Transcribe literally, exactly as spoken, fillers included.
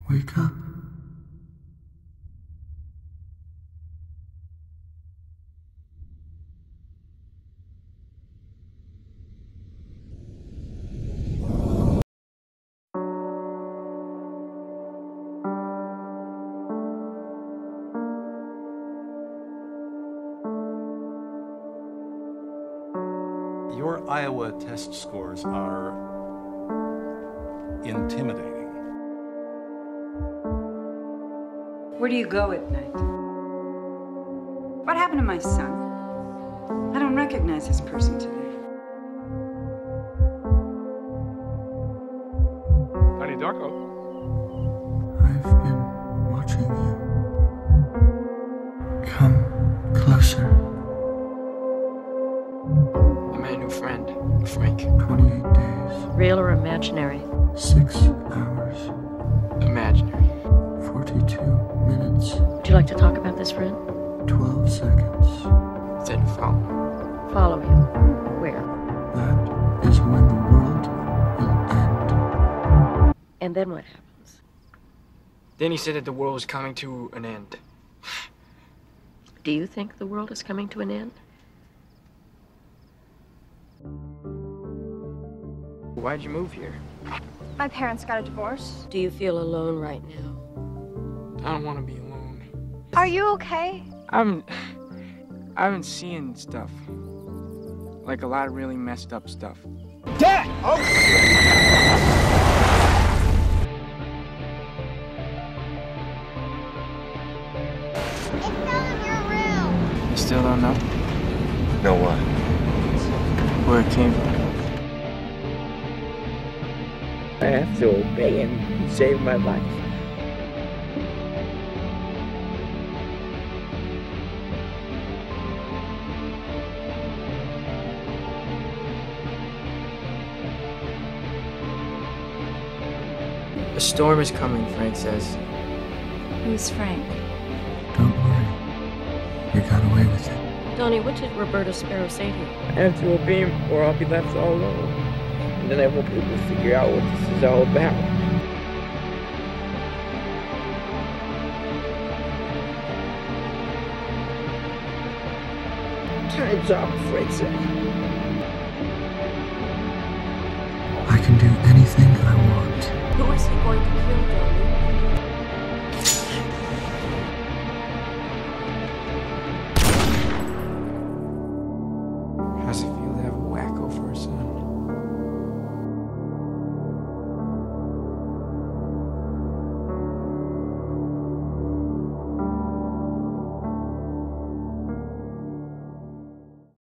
Wake up. Your Iowa test scores are intimidating. Where do you go at night? What happened to my son? I don't recognize this person today. Donnie Darko. I've been watching you. Come closer. I met a new friend, Frank. twenty-eight days. Real or imaginary? Six hours. Imaginary. forty-two minutes. Would you like to talk about this, friend? twelve seconds. Said to follow. Follow you. Where? That is when the world will end. And then what happens? Then he said that the world was coming to an end. Do you think the world is coming to an end? Why'd you move here? My parents got a divorce. Do you feel alone right now? I don't want to be alone. Are you okay? I'm... I've been seeing stuff. Like a lot of really messed up stuff. Dad! Oh! It fell in your room. You still don't know Know what? where it came from? I have to obey him. He saved my life. A storm is coming, Frank says. Who's Frank? Don't worry. You got away with it. Donnie, what did Roberta Sparrow say to you? I have to obey him or I'll be left all alone. And then I won't be able to figure out what this is all about. Time's up, Frank said. I can do anything I want. Who is